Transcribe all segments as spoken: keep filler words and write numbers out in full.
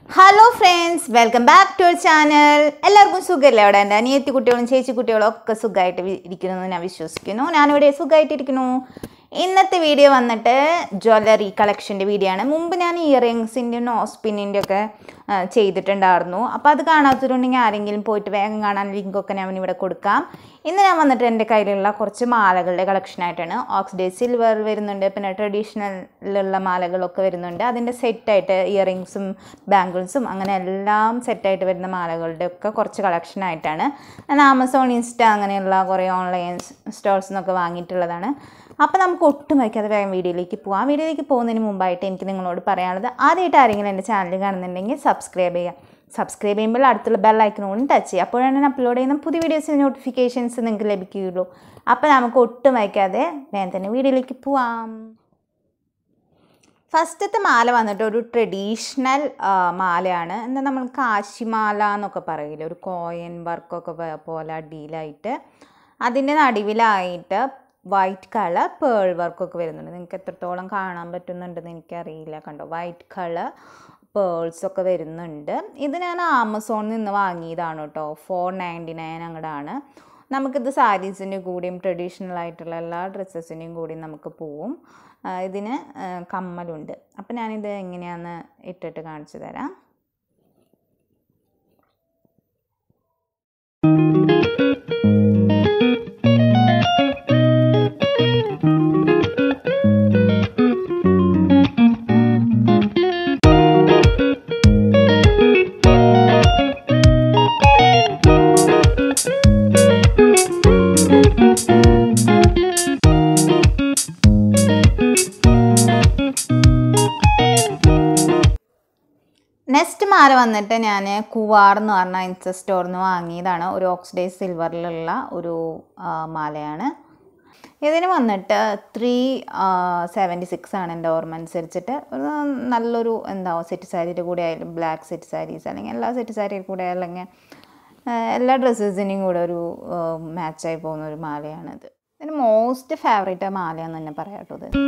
Hello friends, welcome back to our channel. എല്ലാവർക്കും സുഖല്ലേ? അവിടെ എൻ്റെ അനിയത്തി കുട്ടികളും ചേച്ചി കുട്ടികളും ഒക്കെ സുഖമായിട്ട് ഇരിക്കുന്നു ഞാൻ വിശ്വസിക്കുന്നു. ഞാനിവിടെ സുഖമായിട്ടിരിക്കുന്നു. ഇന്നത്തെ വീഡിയോ വന്നിട്ട് ജ്വല്ലറി കളക്ഷൻ്റെ വീഡിയോ ആണ്. മുമ്പ് ഞാൻ ഇയറിങ്സിൻ്റെ നോസ്പിന്നിൻ്റെ ഒക്കെ ചെയ്തിട്ടുണ്ടായിരുന്നു. അപ്പോൾ അത് കാണാത്തതുണ്ടെങ്കിൽ ആരെങ്കിലും പോയിട്ട് വേഗം കാണാൻ ലിങ്കൊക്കെ ഞാൻ ഇവിടെ കൊടുക്കാം. ഇന്ന് ഞാൻ വന്നിട്ട് എൻ്റെ കയ്യിലുള്ള കുറച്ച് മാലകളുടെ കളക്ഷനായിട്ടാണ്. ഓക്സിഡൈസ് സിൽവർ വരുന്നുണ്ട്, പിന്നെ ട്രഡീഷണലിലുള്ള മാലകളൊക്കെ വരുന്നുണ്ട്. അതിൻ്റെ സെറ്റായിട്ട് ഇയറിങ്സും ബാംഗിൾസും അങ്ങനെ എല്ലാം സെറ്റായിട്ട് വരുന്ന മാലകളുടെ ഒക്കെ കുറച്ച് കളക്ഷനായിട്ടാണ് ഞാൻ ആമസോൺ ഇൻസ്റ്റ അങ്ങനെയുള്ള കുറേ ഓൺലൈൻ സ്റ്റോഴ്സിൽ നിന്നൊക്കെ വാങ്ങിയിട്ടുള്ളതാണ്. അപ്പോൾ നമുക്ക് ഒട്ടും വയ്ക്കാതെ വേഗം വീഡിയോയിലേക്ക് പോകാം. വീഡിയോയിലേക്ക് പോകുന്നതിന് മുമ്പായിട്ട് എനിക്ക് നിങ്ങളോട് പറയാനുള്ളത്, ആദ്യമായിട്ട് ആരെങ്കിലും എൻ്റെ ചാനൽ കാണുന്നുണ്ടെങ്കിൽ സബ്സ്ക്രൈബ് ചെയ്യാം. സബ്സ്ക്രൈബ് ചെയ്യുമ്പോൾ അടുത്തുള്ള ബെൽ ഐക്കണോടും ടച്ച് ചെയ്യുക. അപ്പോഴാണ് ഞാൻ അപ്ലോഡ് ചെയ്യുന്ന പുതിയ വീഡിയോസിൻ്റെ നോട്ടിഫിക്കേഷൻസ് നിങ്ങൾക്ക് ലഭിക്കുകയുള്ളൂ. അപ്പോൾ നമുക്ക് ഒട്ടും വയ്ക്കാതെ വേഗം തന്നെ വീഡിയോയിലേക്ക് പോവാം. ഫസ്റ്റത്തെ മാല വന്നിട്ട് ഒരു ട്രഡീഷണൽ മാലയാണ്. എന്താ നമ്മൾ കാശിമാല എന്നൊക്കെ പറയില്ല, ഒരു കോയിൻ വർക്കൊക്കെ പോലെ അടിയിലായിട്ട് അതിൻ്റെ നടുവിലായിട്ട് വൈറ്റ് കളർ പേൾ വർക്കൊക്കെ വരുന്നുണ്ട്. നിങ്ങൾക്ക് എത്രത്തോളം കാണാൻ പറ്റുന്നുണ്ടെന്ന് എനിക്കറിയില്ല. കണ്ടോ, വൈറ്റ് കളർ പേൾസൊക്കെ വരുന്നുണ്ട്. ഇത് ഞാൻ ആമസോണിൽ നിന്ന് വാങ്ങിയതാണ് കേട്ടോ. ഫോർ നയൻറ്റി നയൻ അങ്ങോട്ടാണ്. നമുക്കിത് സാരീസിൻ്റെ കൂടിയും ട്രഡീഷണൽ ആയിട്ടുള്ള എല്ലാ ഡ്രസ്സസിൻ്റെയും കൂടിയും നമുക്ക് പോവും. ഇതിന് കമ്മലുണ്ട്. അപ്പം ഞാനിത് എങ്ങനെയാണെന്ന് ഇട്ടിട്ട് കാണിച്ചു തരാം. നെക്സ്റ്റ് മാല വന്നിട്ട് ഞാൻ കുവാർ എന്ന് പറഞ്ഞ ഇൻസ്റ്റ സ്റ്റോറിൽ നിന്ന് വാങ്ങിയതാണ്. ഒരു ഓക്സിഡൈസ് സിൽവറിലുള്ള ഒരു മാലയാണ്. ഇതിന് വന്നിട്ട് ത്രീ സെവൻറ്റി സിക്സ് ആണ് എൻ്റെ ഓർമ്മ അനുസരിച്ചിട്ട്. ഒരു നല്ലൊരു എന്താ സെറ്റ് സാരിയുടെ കൂടെ ആയാലും, ബ്ലാക്ക് സെറ്റ് സാരീസ് അല്ലെങ്കിൽ എല്ലാ സെറ്റ് സാരിയുടെ കൂടെ അല്ലെങ്കിൽ എല്ലാ ഡ്രസ്സസിൻ്റെയും കൂടെ ഒരു മാച്ചായി പോകുന്ന ഒരു മാലയാണിത്. ഇതിന് മോസ്റ്റ് ഫേവറേറ്റ് മാലയാണെന്ന് തന്നെ പറയാം കേട്ടോ. ഇത്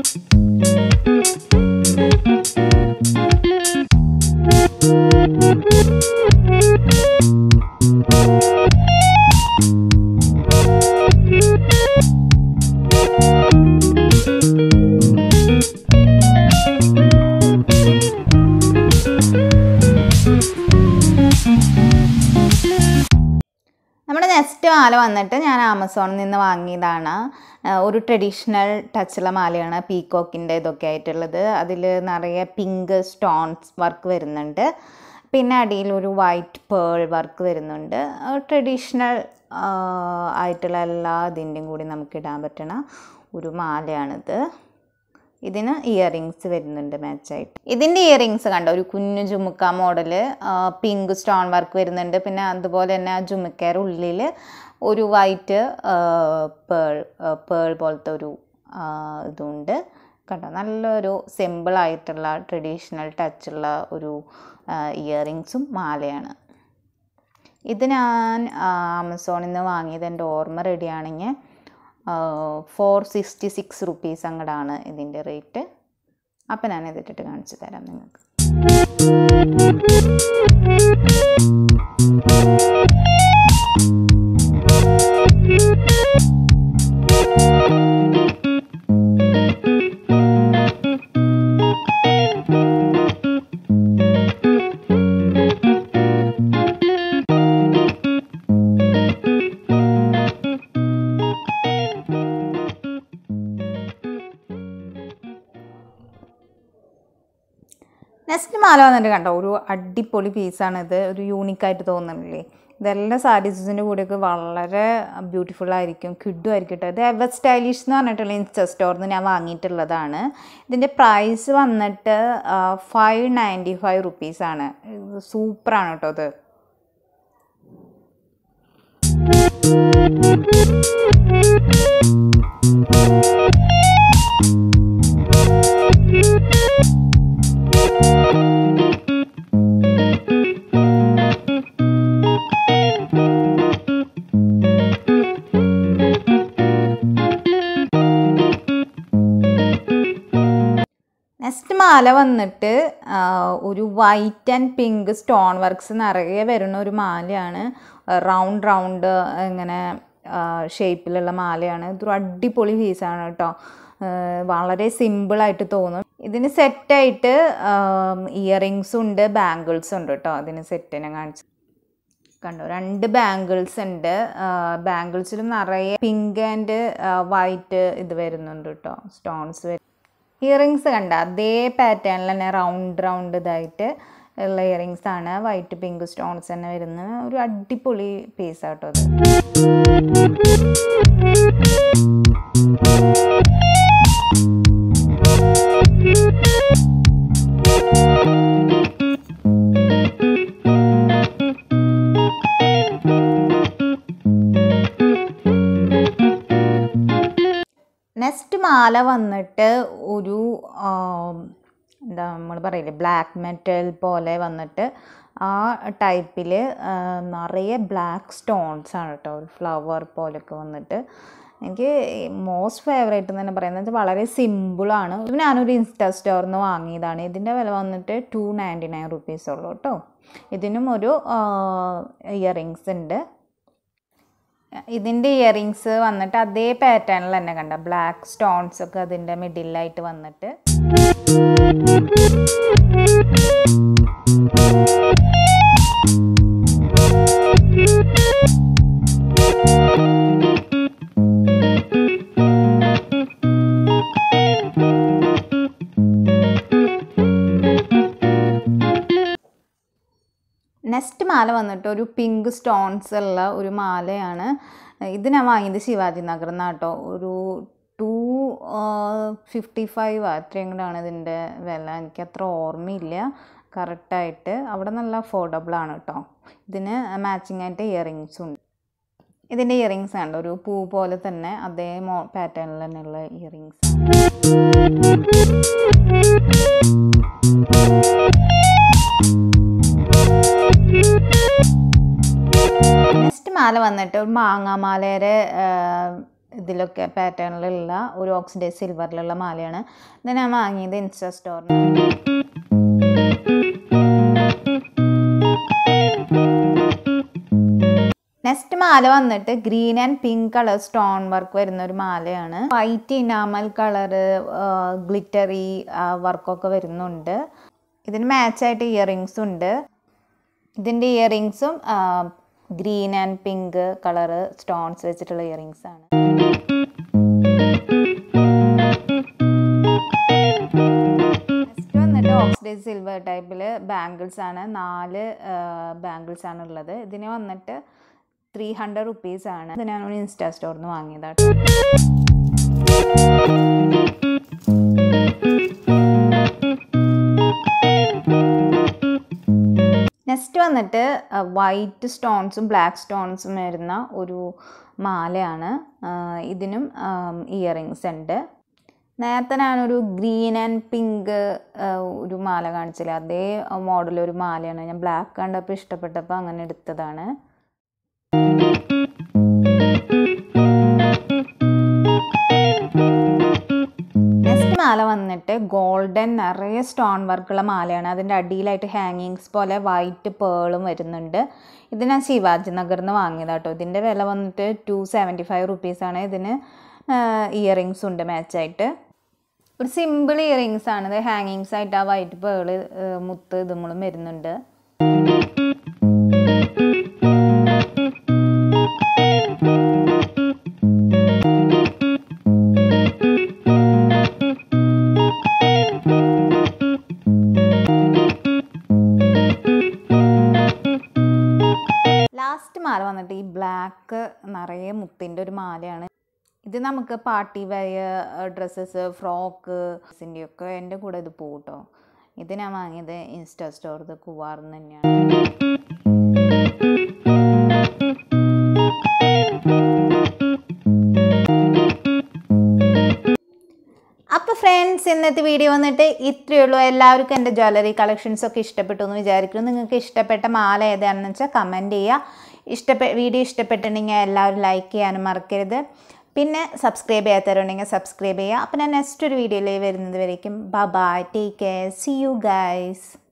നമ്മുടെ നെക്സ്റ്റ് മാല വന്നിട്ട് ഞാൻ ആമസോണിൽ നിന്ന് വാങ്ങിയതാണ്. ഒരു ട്രഡീഷണൽ ടച്ചുള്ള മാലയാണ്, പീകോക്കിൻ്റെ ഇതൊക്കെ ആയിട്ടുള്ളത്. അതിൽ നിറയെ പിങ്ക് സ്റ്റോൺസ് വർക്ക് വരുന്നുണ്ട്. പിന്നെ അടിയിൽ ഒരു വൈറ്റ് പേൾ വർക്ക് വരുന്നുണ്ട്. ട്രഡീഷണൽ ആയിട്ടുള്ള എല്ലാ ഇതിൻ്റെയും കൂടി നമുക്ക് ഇടാൻ പറ്റണ ഒരു മാലയാണിത്. ഇതിന് ഇയറിങ്സ് വരുന്നുണ്ട് മാച്ചായിട്ട്. ഇതിൻ്റെ ഇയറിങ്സ് കണ്ടോ, ഒരു കുഞ്ഞു jhumka model pink stone work വരുന്നുണ്ട്. പിന്നെ അതുപോലെ തന്നെ ആ ജുമുക്കയുടെ ഉള്ളിൽ ഒരു വൈറ്റ് പേൾ പേൾ പോലത്തെ ഒരു ഇതുണ്ട് കണ്ടോ. നല്ലൊരു സിമ്പിളായിട്ടുള്ള ട്രഡീഷണൽ ടച്ചുള്ള ഒരു ഇയറിങ്സും മാലയാണ്. ഇത് ഞാൻ ആമസോണിൽ നിന്ന് വാങ്ങിയത് എൻ്റെ ഓർമ്മ റെഡിയാണെങ്കിൽ ഫോർ സിക്സ്റ്റി സിക്സ് റുപ്പീസ് അങ്ങോട്ടാണ് ഇതിൻ്റെ റേറ്റ്. അപ്പം ഞാൻ ഇതിട്ടിട്ട് കാണിച്ചു തരാം നിങ്ങൾക്ക്. നെക്സ്റ്റ് മാല വന്നിട്ട് കണ്ടോ, ഒരു അടിപൊളി പീസാണിത്. ഒരു യൂണിക്കായിട്ട് തോന്നുന്നില്ലേ? ഇതെല്ലാം സാരീസിൻ്റെ കൂടെയൊക്കെ വളരെ ബ്യൂട്ടിഫുൾ ആയിരിക്കും, കിഡും ആയിരിക്കും കേട്ടോ. ഇത് എവർ സ്റ്റൈലിഷ് എന്ന് പറഞ്ഞിട്ടുള്ള ഇൻസ്റ്റ സ്റ്റോറിൽ നിന്ന് ഞാൻ വാങ്ങിയിട്ടുള്ളതാണ്. ഇതിൻ്റെ പ്രൈസ് വന്നിട്ട് ഫൈവ് നയൻറ്റി ഫൈവ് റുപ്പീസാണ്. ഇത് സൂപ്പറാണ് കേട്ടോ. ഇത് മാല വന്നിട്ട് ഒരു white and pink stone works നിറയെ വരുന്ന ഒരു മാലയാണ്. റൗണ്ട് റൗണ്ട് ഇങ്ങനെ ഷേപ്പിലുള്ള മാലയാണ്. ഇതൊരു അടിപൊളി പീസാണ് കേട്ടോ. വളരെ സിമ്പിളായിട്ട് തോന്നും. ഇതിന് സെറ്റായിട്ട് ഇയറിങ്സും ഉണ്ട്, ബാംഗിൾസും ഉണ്ട് കേട്ടോ. അതിന് സെറ്റിനെ കാണിച്ചു കണ്ടോ, രണ്ട് ബാംഗിൾസ് ഉണ്ട്. ബാംഗിൾസിലും നിറയെ പിങ്ക് ആൻഡ് വൈറ്റ് ഇത് വരുന്നുണ്ട് കേട്ടോ, സ്റ്റോൺസ് വരും. ഇയറിങ്സ് കണ്ട അതേ പാറ്റേണിൽ തന്നെ റൗണ്ട് റൗണ്ട് ഇതായിട്ട് ഉള്ള ഇയറിങ്സ് ആണ്. വൈറ്റ് പിങ്ക് സ്റ്റോൺസ് തന്നെ വരുന്നത്. ഒരു അടിപൊളി പീസാട്ടോ അത്. നെക്സ്റ്റ് മാല വന്നിട്ട് ഒരു എന്താ നമ്മൾ പറയില്ലേ, ബ്ലാക്ക് മെറ്റൽ പോലെ വന്നിട്ട് ആ ടൈപ്പിൽ നിറയെ ബ്ലാക്ക് സ്റ്റോൺസ് ആണ് കേട്ടോ. ഒരു ഫ്ലവർ പോലെയൊക്കെ വന്നിട്ട് എനിക്ക് മോസ്റ്റ് ഫേവറേറ്റ് എന്ന് തന്നെ പറയുന്നത് വെച്ചാൽ വളരെ സിമ്പിളാണ്. ഇത് ഞാനൊരു ഇൻസ്റ്റാ സ്റ്റോറിൽ നിന്ന് വാങ്ങിയതാണ്. ഇതിൻ്റെ വില വന്നിട്ട് ടു നയൻറ്റി നയൻ റുപ്പീസ് ഉള്ളൂ കേട്ടോ. ഇതിനും ഒരു ഇയറിങ്സ് ഉണ്ട്. ഇതിൻ്റെ ഇയറിങ്സ് വന്നിട്ട് അതേ പാറ്റേണിൽ തന്നെ കണ്ട ബ്ലാക്ക് സ്റ്റോൺസ് ഒക്കെ അതിൻ്റെ മിഡിലായിട്ട് വന്നിട്ട് നെക്സ്റ്റ് മാല വന്നിട്ട് ഒരു പിങ്ക് സ്റ്റോൺസ് ഉള്ള ഒരു മാലയാണ്. ഇത് ഞാൻ വാങ്ങിയത് ശിവാജി നഗറിൽ നിന്നാണ് കേട്ടോ. ഒരു ടു ഫിഫ്റ്റി ഫൈവ് അത്രയും കൂടെയാണ് ഇതിൻ്റെ വില. എനിക്ക് അത്ര ഓർമ്മയില്ല കറക്റ്റായിട്ട്. അവിടെ നല്ല അഫോർഡബിളാണ് കേട്ടോ. ഇതിന് മാച്ചിങ് ആയിട്ട് ഇയറിങ്സും ഉണ്ട്. ഇതിൻ്റെ ഇയറിങ്സ് ആണ് ഒരു പൂ പോലെ തന്നെ അതേ മോ പാറ്റേണിൽ തന്നെയുള്ള ഇയറിങ്സ്. നെക്സ്റ്റ് മാല വന്നിട്ട് ഒരു മാങ്ങാമാലയുടെ ഇതിലൊക്കെ പാറ്റേണിലുള്ള ഒരു ഓക്സിഡൈസ് സിൽവറിലുള്ള മാലയാണ്. ഇത് ഞാൻ വാങ്ങിയത് ഇൻസ്റ്റാ സ്റ്റോറിൽ. നെക്സ്റ്റ് മാല വന്നിട്ട് green and pink colour stone work വരുന്ന ഒരു മാലയാണ്. വൈറ്റ് ഇനാമൽ കളറ് ഗ്ലിറ്ററി വർക്കൊക്കെ വരുന്നുണ്ട്. ഇതിന് മാച്ചായിട്ട് ഇയറിങ്സും ഉണ്ട്. ഇതിൻ്റെ ഇയറിങ്സും ഗ്രീൻ ആൻഡ് പിങ്ക് കളറ് സ്റ്റോൺസ് വെച്ചിട്ടുള്ള ഇയറിങ്സ് ആണ്. നെക്സ്റ്റ് വന്നിട്ട് ഓക്സിഡൈസ് സിൽവർ ടൈപ്പിൽ ബാംഗിൾസ് ആണ്. നാല് ബാംഗിൾസ് ആണ് ഉള്ളത്. ഇതിന് വന്നിട്ട് ത്രീ ഹൺഡ്രഡ് റുപ്പീസ് ആണ്. ഇത് ഞാൻ ഒരു ഇൻസ്റ്റാ സ്റ്റോറിൽ നിന്ന് വാങ്ങിയതാട്ടോ. നെക്സ്റ്റ് വന്നിട്ട് വൈറ്റ് സ്റ്റോൺസും ബ്ലാക്ക് സ്റ്റോൺസും വരുന്ന ഒരു മാലയാണ്. ഇതിനും ഇയറിങ്സ് ഉണ്ട്. നേരത്തെ ഞാനൊരു ഗ്രീൻ ആൻഡ് പിങ്ക് ഒരു മാല കാണിച്ചില്ല, അതേ മോഡലൊരു മാലയാണ്. ഞാൻ ബ്ലാക്ക് കണ്ടപ്പോൾ ഇഷ്ടപ്പെട്ടപ്പോൾ അങ്ങനെ എടുത്തതാണ്. നെക്സ്റ്റ് മാല വന്നിട്ട് ഗോൾഡൻ നിറയെ സ്റ്റോൺ വർക്കുള്ള മാലയാണ്. അതിൻ്റെ അടിയിലായിട്ട് ഹാങ്ങിങ്സ് പോലെ വൈറ്റ് പേളും വരുന്നുണ്ട്. ഇത് ഞാൻ ശിവാജി നഗറിൽ നിന്ന് വാങ്ങിയതാട്ടോ. ഇതിൻ്റെ വില വന്നിട്ട് ടു സെവൻറ്റി ഫൈവ് റുപ്പീസാണ്. ഇതിന് ഇയറിങ്സ് ഉണ്ട് മാച്ചായിട്ട്. ഒരു സിമ്പിൾ ഇയറിങ്സ് ആണ്. ഇത് ഹാങ്ങിങ്സ് ആയിട്ട് ആ വൈറ്റ് പേള് മുത്ത് ഇതുങ്ങളും വരുന്നുണ്ട്. ലാസ്റ്റ് മാല വന്നിട്ട് ഈ ബ്ലാക്ക് നിറയെ മുത്തിൻ്റെ ഒരു മാലയാണ്. ഇത് നമുക്ക് പാർട്ടി വെയർ ഡ്രസ്സസ്, ഫ്രോക്ക് ഒക്കെ എൻ്റെ കൂടെ ഇത് പോകും കേട്ടോ. ഇത് ഞാൻ വാങ്ങിയത് ഇൻസ്റ്റാ സ്റ്റോർ ഇത് കുവാറിന്ന് തന്നെയാണ്. അപ്പോൾ ഫ്രണ്ട്സ്, ഇന്നത്തെ വീഡിയോ വന്നിട്ട് ഇത്രയേ ഉള്ളൂ. എല്ലാവർക്കും എൻ്റെ ജ്വല്ലറി കളക്ഷൻസൊക്കെ ഇഷ്ടപ്പെട്ടു എന്ന് വിചാരിക്കുന്നു. നിങ്ങൾക്ക് ഇഷ്ടപ്പെട്ട മാല ഏതാണെന്ന് വെച്ചാൽ കമൻറ്റ് ചെയ്യുക. ഇഷ്ടപ്പെ വീഡിയോ ഇഷ്ടപ്പെട്ടിട്ടുണ്ടെങ്കിൽ എല്ലാവരും ലൈക്ക് ചെയ്യാനും മറക്കരുത്. പിന്നെ സബ്സ്ക്രൈബ് ചെയ്യാത്തവരുണ്ടെങ്കിൽ സബ്സ്ക്രൈബ് ചെയ്യുക. അപ്പോൾ ഞാൻ നെക്സ്റ്റ് ഒരു വീഡിയോയിൽ വരുന്നത് വരേക്കും bye bye, take care, see you guys.